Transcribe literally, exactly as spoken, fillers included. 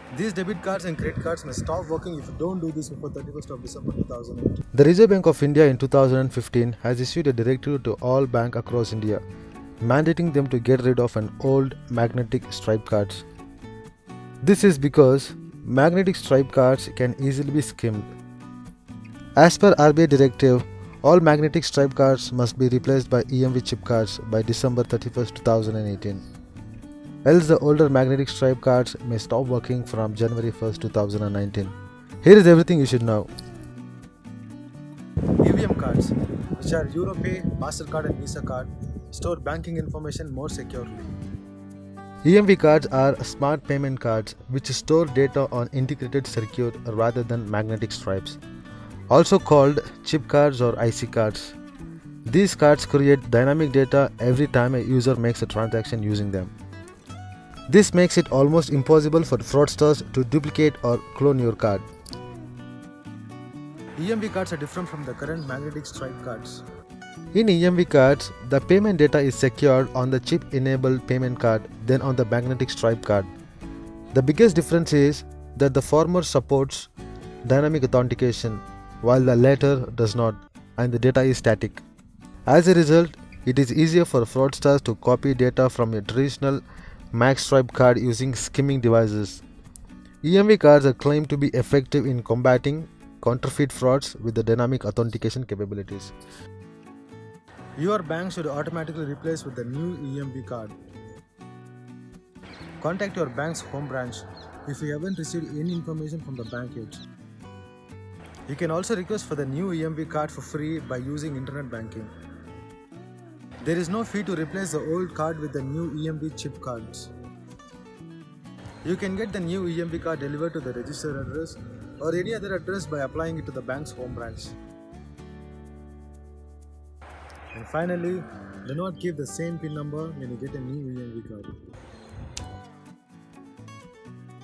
These debit cards and credit cards must stop working if you don't do this before thirty-first of December two thousand eight. The Reserve Bank of India in two thousand fifteen has issued a directive to all banks across India, mandating them to get rid of an old magnetic stripe cards. This is because magnetic stripe cards can easily be skimmed. As per R B I directive, all magnetic stripe cards must be replaced by E M V chip cards by December thirty-first, two thousand eighteen. Else the older magnetic stripe cards may stop working from January first, two thousand nineteen. Here is everything you should know. E V M cards, which are Europay, MasterCard and Visa card, store banking information more securely. E M V cards are smart payment cards which store data on integrated circuit rather than magnetic stripes, also called chip cards or I C cards. These cards create dynamic data every time a user makes a transaction using them. This makes it almost impossible for fraudsters to duplicate or clone your card. E M V cards are different from the current magnetic stripe cards. In E M V cards, the payment data is secured on the chip-enabled payment card than on the magnetic stripe card. The biggest difference is that the former supports dynamic authentication while the latter does not, and the data is static. As a result, it is easier for fraudsters to copy data from a traditional mag stripe card using skimming devices. E M V cards are claimed to be effective in combating counterfeit frauds with the dynamic authentication capabilities. Your bank should automatically replace with the new E M V card. Contact your bank's home branch if you haven't received any information from the bank yet. You can also request for the new E M V card for free by using internet banking. There is no fee to replace the old card with the new E M V chip cards. You can get the new E M V card delivered to the registered address or any other address by applying it to the bank's home branch. And finally, do not give the same PIN number when you get a new E M V card.